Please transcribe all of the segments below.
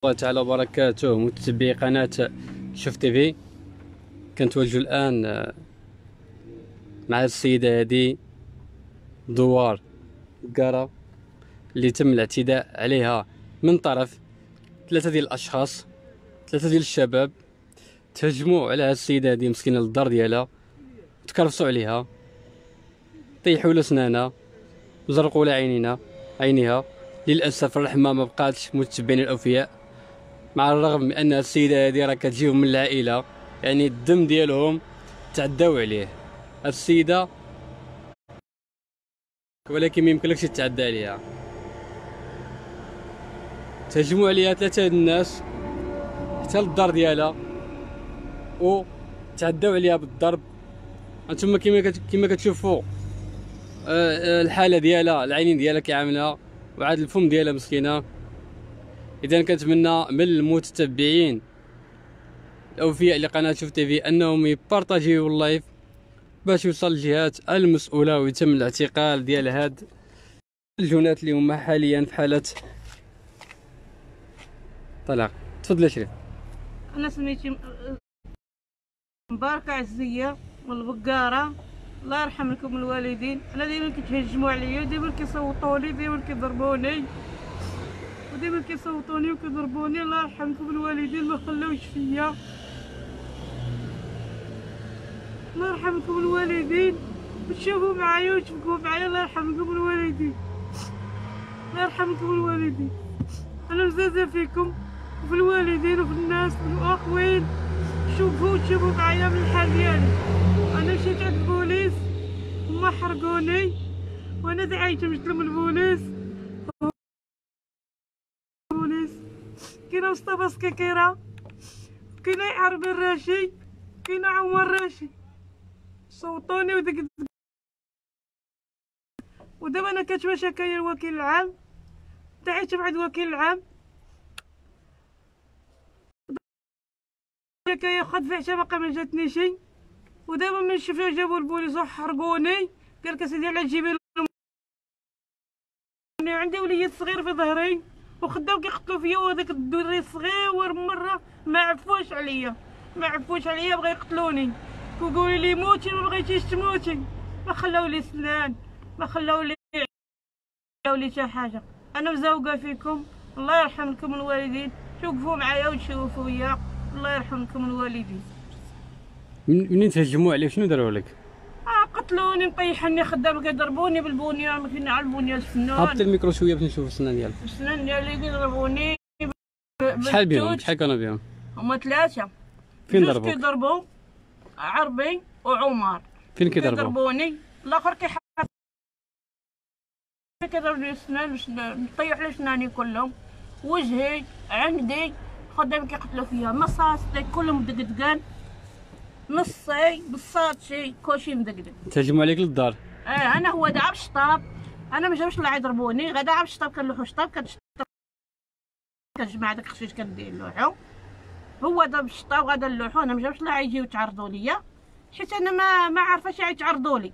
الله تعالى وبركاته. متتبعي قناة شوف تيفي، كنتواجدوا الآن مع السيدة هذه دوار قارة اللي تم الاعتداء عليها من طرف ثلاثة ديال الأشخاص، ثلاثة ديال الشباب. تهجموا على هاد السيدة هذه مسكينة للدار ديالها، تكرفسوا عليها، طيحوا لها سنانها وزرقوا لها عينيها. للأسف الرحمة ما بقاتش متتبعين الأوفياء، مع الرغم من ان السيده هذه راه كتجيهم من العائله، يعني الدم ديالهم تعداو عليه. السيده ولكن ما يمكنلكش تتعدى عليها. تهجموا عليها ثلاثه الناس حتى للدار ديالها وتعداو عليها بالضرب. انتم كما كتشوفوا الحاله ديالها، العينين ديالها كيعاملها وعاد الفم ديالها مسكينه. اذا كنتمنى من المتتبعين الاوفياء لقناه شوف تيفي انهم يبارطاجيو اللايف باش يوصل للجهات المسؤوله ويتم الاعتقال ديال هاد الجنات اللي هما حاليا في حاله طلاق. تفضل شريف. انا سميتي مباركه عزيه من البقاره، الله يرحم لكم الوالدين. انا ديما كيتهجموا عليا، ديما كيصوتوا لي، ديما كيضربوني وديما كيصوتوني وكيضربوني. الله يرحمكم الوالدين، ما خلاوش فيا. الله يرحمكم الوالدين، وتشوفوا معايا وتبكوا معايا. الله يرحمكم الوالدين، الله يرحمكم الوالدين. انا مزازه فيكم وفي الوالدين وفي الناس والاخوين. تشوفوا معايا من الحال ديالي. انا مشيت عند البوليس هما حرقوني، وانا دعيت نسلم البوليس. كاينه مصطفى سكيكيرة، كاينه حرب الراشي، كاينه عمر راشي. صوتوني ودابا انا كاتبه شكايه الوكيل العام، دعيت بعد الوكيل العام شكايه خد في حتى باقا ما جاتني شي. ودابا من شفنا جابوا البوليس وحرقوني. قالك اسيدي على تجيبي عندي وليد صغير في ظهري وخداو كيقتلوا فيا، وهذاك الدري الصغير مره ما عفوش عليا، بغا يقتلوني ويقولوا لي موتي، ما بغيتيش تموتي. ما خلاو لي سنان، ما خلاو لي حتى حاجه. انا مزوقه فيكم، الله يرحم لكم الوالدين. توقفوا معايا وتشوفوا فيا، الله يرحم لكم الوالدين. منين تهجموا عليك شنو داروا لك؟ قتلوني، مطيحني، خدام كيضربوني بالبنيه، ما كاين على البنيه السنان. هبط الميكرو شويه باش نشوف السنان ديالك. السنان ديالي كيضربوني. شحال بهم؟ شحال كانوا بهم؟ هما ثلاثه. فين ضربوك؟ كيضربوا عربي وعمر. فين كيضربوني؟ الاخر كيضربني السنان باش نطيح لي سناني كلهم، وجهي، عندي، خدام كيقتلوا فيا. مصاصتي كلهم مدقدقان، نصي بصاتشي كلشي مدقدق. تهجموا عليك للدار؟ انا هو دعا بالشطاب، انا ما جاوش لا يضربوني، غدا عا بالشطاب كنلوحو شطاب، كنجمع داك الخشيش كندير نلوحو. هو داب بالشطاب غدا نلوحو، انا ما جاوش لا يجيو يتعرضوا ليا، حيت انا ما عارفاش يتعرضوا لي،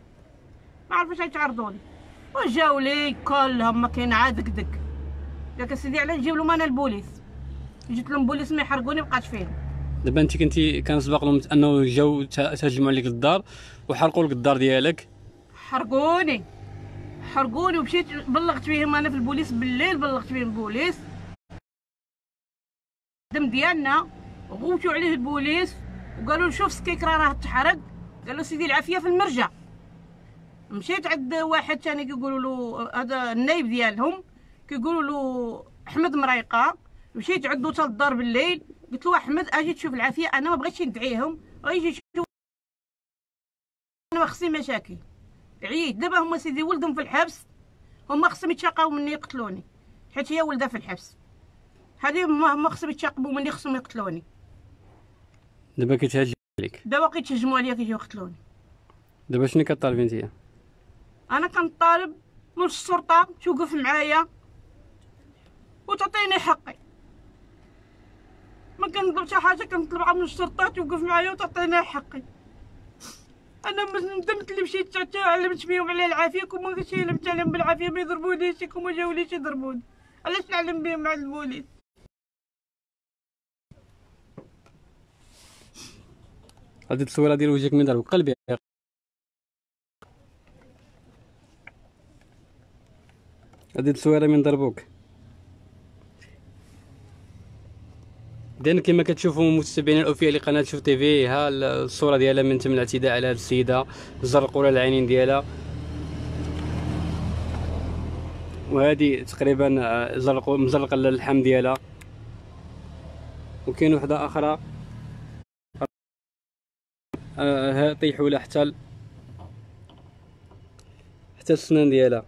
وجاو لي كلهم ما كاين عا دقدق. ياك اسيدي علاه نجيب لهم انا البوليس، جيت لهم البوليس ما يحرقوني، بقات فيهم. دابا انت كان سبق لهم انه جاو تهجموا عليك للدار وحرقوا لك الدار ديالك؟ حرقوني ومشيت بلغت بهم انا في البوليس بالليل، بلغت بهم البوليس. الدم ديالنا غوتوا عليه البوليس وقالوا شوف سكيكرا راه تحرق. قالوا سيدي العافيه في المرجع. مشيت عند واحد ثاني كيقولوا له هذا النايب ديالهم، كيقولوا له احمد مريقه. مشيت عندو حتى للدار بالليل، قلت له احمد اجي تشوف العافيه، انا ما بغيتش ندعيهم، غيجي يشوف، انا خصني مشاكل. عييت دابا هما سيدي ولدهم في الحبس، هما خصهم يتشاقاو مني يقتلوني، حيت هي ولدها في الحبس. هذه هما خصهم يتشاقبوا مني، خصهم يقتلوني. دابا كيتهاجموا عليك؟ دابا كيتهجموا عليا، كيجيو يقتلوني. دابا شنو كطالبي نتيا؟ انا كنطالب من الشرطه توقف معايا وتعطيني حقي. ما كنطلب حتى حاجه، كنطلب من الشرطه توقف معايا وتعطيني حقي. انا ندمت اللي مشيت علمت بهم على العافيه، كون ما كنتش علمت عليهم بالعافيه ما يضربونيش، كون ما جاوليش يضربوني. علاش نعلم بهم مع البوليس؟ هذه التصويره ديال وجهك من ضرب قلبي. هذه التصويره من ضربوك. اذا كما كتشوفوا متابعينا الاوفياء لقناه شوف تي في، ها الصوره ديالها من تم الاعتداء على هذه السيده، زرقوا لها العينين ديالها، وهذه تقريبا مزرقه اللحم ديالها. وكاين وحده اخرى طيحوا لها حتى السنان ديالها.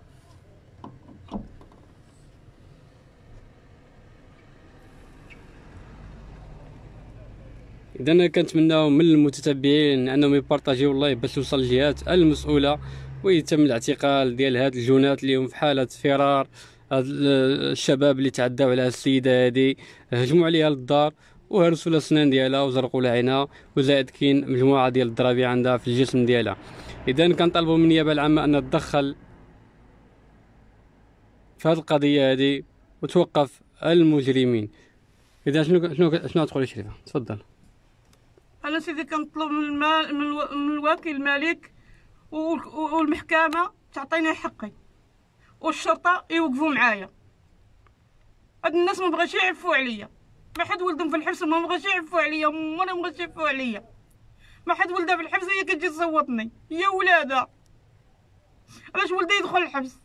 اذا كنتمناو من المتتبعين انهم يبارطاجيو اللايف باش يوصل للجهات المسؤوله، ويتم الاعتقال ديال هاد الجنات اللي هم في حاله فرار. هاد الشباب اللي تعداو على السيده هادي، هجموا عليها للدار وهرسوا لها السنان ديالها وزرقوا لها عينها، وزائد كاين مجموعه ديال الضرابي عندها في الجسم ديالها. اذا كنطالبوا من النيابه العامه ان تدخل في هاد القضيه هادي وتوقف المجرمين. اذا شنو تقولي شريفه؟ تفضل. انا سيدي كنطلب من المال من الوكيل الملك والمحكمه تعطيني حقي، والشرطه يوقفوا معايا. هاد الناس ما بغاش يعفوا عليا، ما حد ولدهم في الحبس ما بغاش يعفوا عليا، وانا ما بغاش يعفوا عليا. ما حد ولدها في الحبس هي كتجي تصوتني، هي ولادها. علاش ولدي يدخل الحبس؟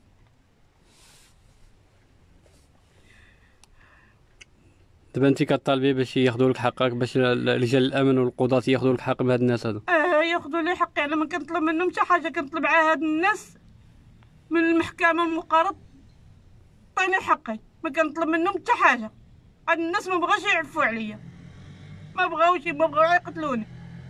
دابا انت كطالبي باش ياخذوا لك حقك، باش رجال الامن والقضاة ياخذوا لك حق من هاد الناس هادو؟ ياخذوا لي حقي. انا ما كنطلب منهم حتى حاجه، كنطلب على هاد الناس من المحكمه المقرض عطيني حقي، ما كنطلب منهم حتى حاجه. هاد الناس ما بغاوش يعفوا عليا، ما بغاو يقتلوني.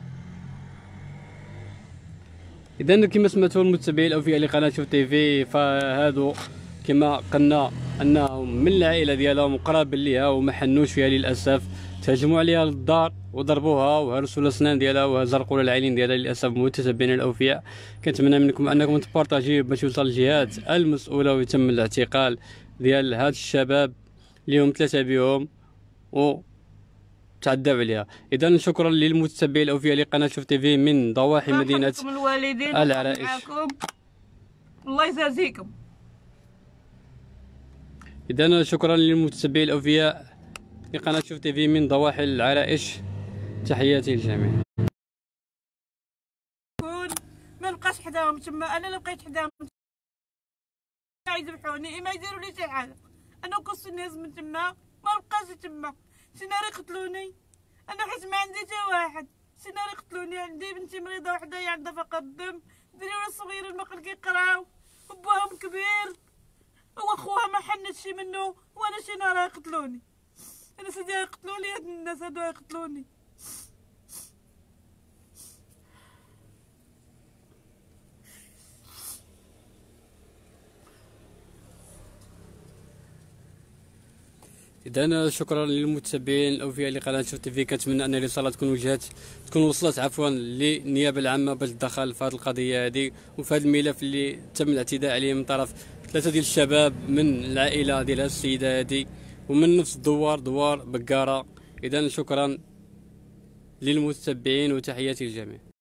اذا كما سمعتوا المتابعين الاوفياء لقناه شوف تي في، فهادو كما قلنا انهم من العائله ديالهم وقراب ليها وما حنوش فيها للاسف، تهجموا عليها للدار وضربوها وهرسوا الاسنان ديالها وزرقوا العينين ديالها للاسف. متابعين الاوفياء، كنتمنى منكم انكم تبارطاجيو باش يوصل الجهات المسؤوله ويتم الاعتقال ديال هاد الشباب اللي هم 3 بهم و تعذب عليها. اذا شكرا للمتابعين الاوفياء لقناه شوف تي في من ضواحي مدينه الوالدين العرائش. الله يجازيكم. اذا شكرا للمتابعين الاوفياء لقناه شوف تي في من ضواحي العرائش، تحياتي للجميع. ما نبقاش حداهم تما، انا لو بقيت حداهم يذبحوني ما يديروا لي شي حاجه. انا وكنت الناس من تما ما بقاش تما، سيناري يقتلوني انا حيت ما عندي حتى واحد. سيناري يقتلوني. عندي بنتي مريضه وحده هي عندها فقط الدم، دريوها الصغير المقل كيقراو، وبوهم كبير واخوها ما حنتش منه، وانا شي نهار يقتلوني. انا سيدي يقتلوني هاد الناس هادو يقتلوني. اذا شكرا للمتابعين الاوفياء لقناه شوف تي في. كنتمنى ان الرساله تكون وصلت للنيابه العامه باش تدخل في هذه القضيه هذه وفي هذا الملف اللي تم الاعتداء عليه من طرف 3 ديال الشباب من العائله ديال هذه السيده هذه ومن نفس دوار بقاره. اذا شكرا للمتابعين وتحياتي للجميع.